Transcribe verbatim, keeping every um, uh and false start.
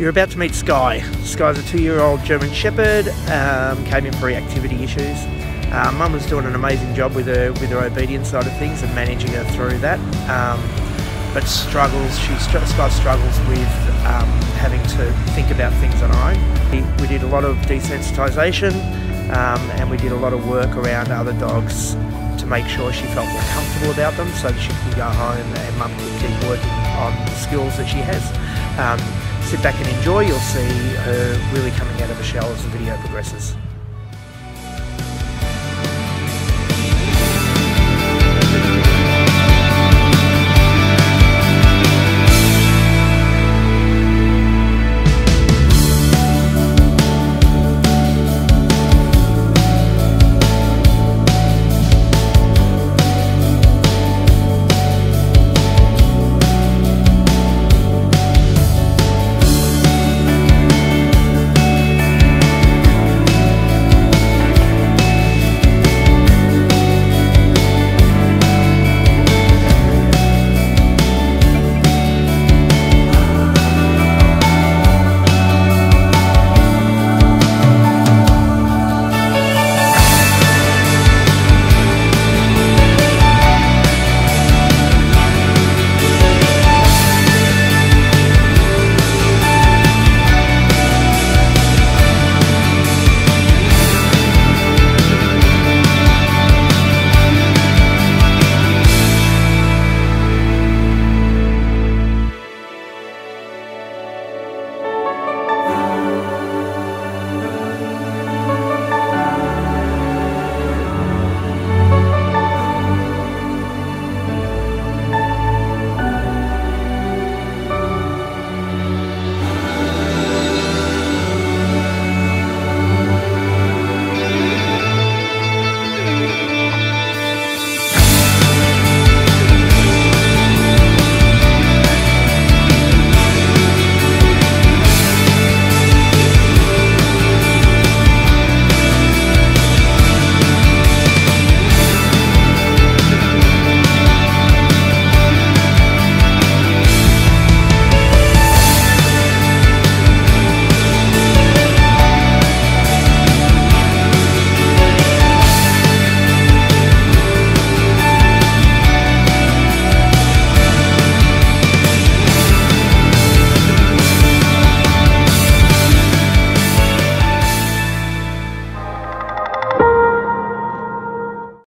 You're about to meet Skye. Skye's a two-year-old German Shepherd, um, came in for reactivity issues. Uh, Mum was doing an amazing job with her with her obedience side of things and managing her through that. Um, but struggles, she Skye struggles with um, having to think about things on her own. We, we did a lot of desensitisation um, and we did a lot of work around other dogs to make sure she felt more comfortable about them so that she could go home and Mum could keep working on the skills that she has. Um, sit back and enjoy. You'll see her really coming out of the shell as the video progresses.